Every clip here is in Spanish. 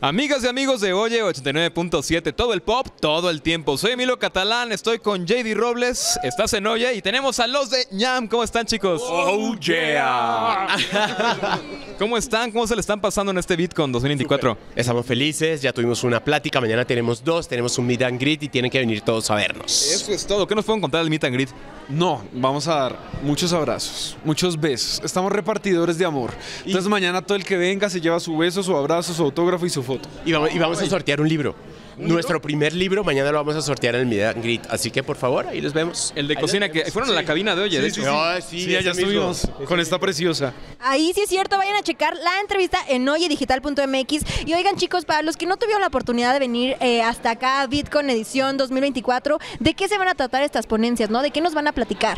Amigas y amigos de Oye 89.7, todo el pop, todo el tiempo. Soy Emilio Catalán, estoy con JD Robles, estás en Oye y tenemos a los de ñam. ¿Cómo están, chicos? ¡Oh, yeah! ¿Cómo están? ¿Cómo se le están pasando en este VidCon 2024? Super. Estamos felices, ya tuvimos una plática, mañana tenemos dos, tenemos un meet and greet y tienen que venir todos a vernos. Eso es todo. ¿Qué nos pueden contar del meet and greet? No, vamos a dar muchos abrazos, muchos besos. Estamos repartidores de amor. Entonces mañana todo el que venga se lleva su beso, su abrazo, su autógrafo y su foto. Y vamos a sortear un libro. Nuestro primer libro, mañana lo vamos a sortear en el meet and greet. Así que, por favor, ahí los vemos. El de cocina, que fueron a la cabina de Oye, de hecho. Sí, allá estuvimos con esta preciosa. Ahí sí es cierto, vayan a checar la entrevista en oyedigital.mx. Y oigan, chicos, para los que no tuvieron la oportunidad de venir hasta acá a VidCon edición 2024, ¿de qué se van a tratar estas ponencias, no? ¿De qué nos van a platicar?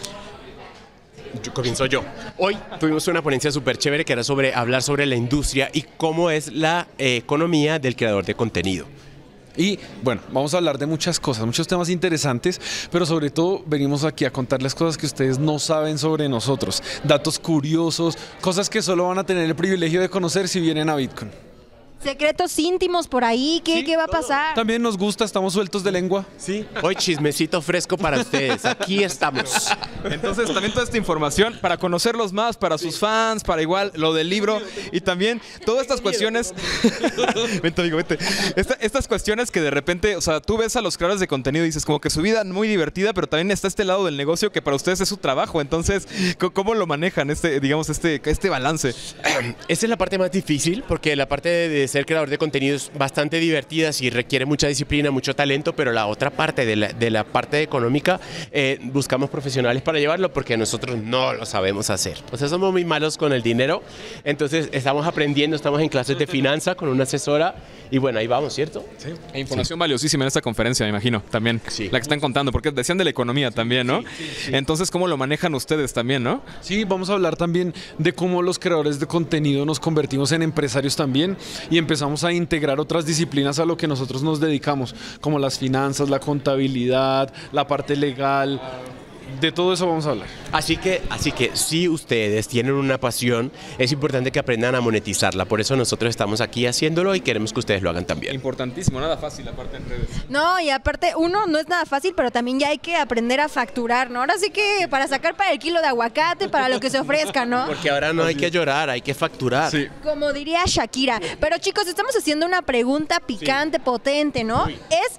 Comienzo yo. Hoy tuvimos una ponencia súper chévere que era sobre hablar sobre la industria y cómo es la economía del creador de contenido. Y bueno, vamos a hablar de muchas cosas, muchos temas interesantes, pero sobre todo venimos aquí a contarles cosas que ustedes no saben sobre nosotros, datos curiosos, cosas que solo van a tener el privilegio de conocer si vienen a VidCon. Secretos íntimos por ahí, ¿qué va a pasar? También nos gusta, estamos sueltos de lengua. Sí. Hoy chismecito fresco para ustedes, aquí estamos. Entonces también toda esta información para conocerlos más, para sus fans, para igual lo del libro y también todas estas cuestiones. Vente, amigo, vente. Estas cuestiones que de repente, o sea, tú ves a los creadores de contenido y dices como que su vida muy divertida, pero también está este lado del negocio que para ustedes es su trabajo. Entonces, ¿cómo lo manejan este balance? Esa es la parte más difícil porque la parte de ser creador de contenido es bastante divertida, sí requiere mucha disciplina, mucho talento, pero la otra parte de la parte económica buscamos profesionales para llevarlo porque nosotros no lo sabemos hacer. O sea, somos muy malos con el dinero, entonces estamos aprendiendo, estamos en clases de finanza con una asesora y bueno, ahí vamos, ¿cierto? Sí. E información valiosísima en esta conferencia, me imagino, también. Sí. La que están contando, porque decían de la economía también, ¿no? Sí. Entonces, ¿cómo lo manejan ustedes también, no? Sí, vamos a hablar también de cómo los creadores de contenido nos convertimos en empresarios también y empezamos a integrar otras disciplinas a lo que nosotros nos dedicamos, como las finanzas, la contabilidad, la parte legal. De todo eso vamos a hablar. Así que si ustedes tienen una pasión, es importante que aprendan a monetizarla. Por eso nosotros estamos aquí haciéndolo y queremos que ustedes lo hagan también. Importantísimo, nada fácil aparte en redes. No, y aparte, uno, no es nada fácil, pero también ya hay que aprender a facturar, ¿no? Ahora sí que para sacar para el kilo de aguacate, para lo que se ofrezca, ¿no? Porque ahora no hay que llorar, hay que facturar. Sí. Como diría Shakira. Pero chicos, estamos haciendo una pregunta picante, potente, ¿no? Uy. Es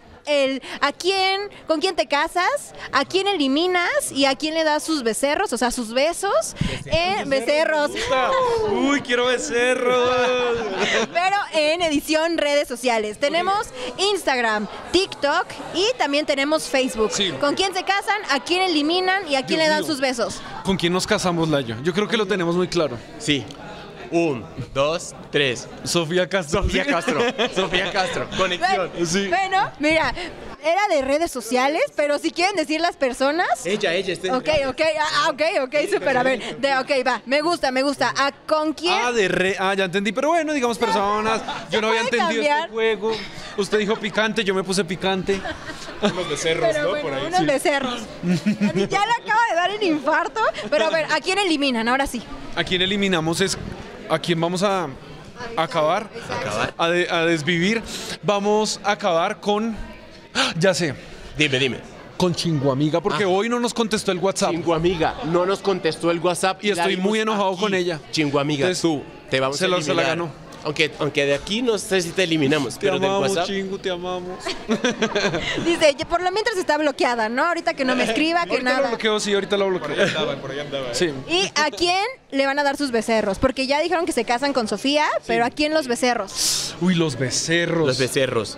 con quién te casas, a quién eliminas y a quién le das sus becerros, o sea, sus besos. Becerros. Uy, quiero becerros. Pero en edición redes sociales. Tenemos Instagram, TikTok y también tenemos Facebook. Sí. ¿Con quién se casan, a quién eliminan y a quién Dios le dan mío. sus besos? ¿Con quién nos casamos, Layo? Yo creo que lo tenemos muy claro. Sí. 1, 2, 3. Sofía Castro. Sofía Castro. Sofía Castro. Conexión. Sí. Bueno, mira, era de redes sociales, pero si quieren decir las personas. Ella. Ok, súper, a ver, ok, va, me gusta. ¿Con quién? Ya entendí, pero bueno, digamos personas. Yo no había puede entendido cambiar. este juego. Usted dijo picante, yo me puse picante. Unos becerros, Pero ¿no? bueno, Por ahí. unos becerros. Ya le acaba de dar el infarto, pero a ver, ¿a quién eliminan? Ahora sí. ¿A quién eliminamos? ¿A quién vamos a acabar? A desvivir. Vamos a acabar con... Ya sé. Dime. Con Chinguamiga, porque hoy no nos contestó el WhatsApp. Chinguamiga no nos contestó el WhatsApp. Y estoy la muy vimos enojado aquí. con ella. Chinguamiga, Entonces, tú te vamos a se eliminar. la ganó. Aunque de aquí no sé si te eliminamos, Te pero del amamos, WhatsApp. Chingu, te amamos. Dice, por lo mientras está bloqueada, ¿no? Ahorita que no me escriba, que Ahorita lo nada. bloqueo, sí, ahorita lo bloqueo. Por allá andaba. Sí. ¿Y a quién le van a dar sus becerros? Porque ya dijeron que se casan con Sofía, pero ¿a quién los becerros? Uy, los becerros. Los becerros.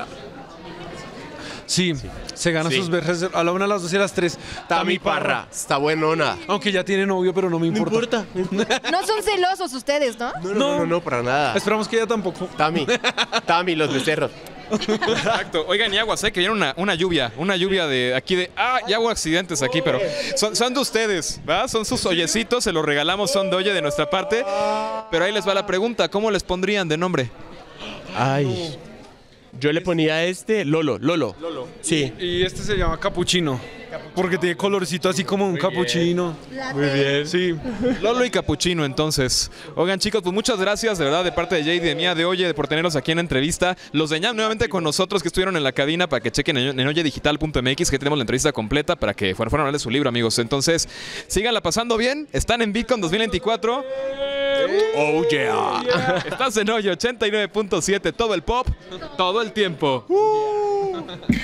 Sí, se ganan Sí. sus becerros a la 1, a las 2 y a las 3. Tami Parra. Está buenona. Aunque ya tiene novio, pero no me No importa. importa. No son celosos ustedes, ¿no? No, para nada. Esperamos que ella tampoco. Tami, los becerros. Exacto. Oigan, y aguas, que viene una lluvia de aquí de... ya hubo accidentes aquí, pero son de ustedes, ¿va? Son sus oyecitos, se los regalamos, son de Oye de nuestra parte. Pero ahí les va la pregunta, ¿cómo les pondrían de nombre? Ay. Yo le ponía Lolo. Sí. Y este se llama Capuchino. Porque tiene colorcito así como un capuchino. Muy bien. Sí. Lolo y Capuchino, entonces. Oigan, chicos, pues muchas gracias, de verdad, de parte de Jay, de mía, de Oye, por tenerlos aquí en la entrevista. Los de Ñam nuevamente con nosotros que estuvieron en la cabina para que chequen en oyedigital.mx, que tenemos la entrevista completa para que fueran a hablar de su libro, amigos. Entonces, síganla pasando bien. Están en VidCon 2024. Oh, yeah. Estás en Oye 89.7, todo el pop, todo el tiempo.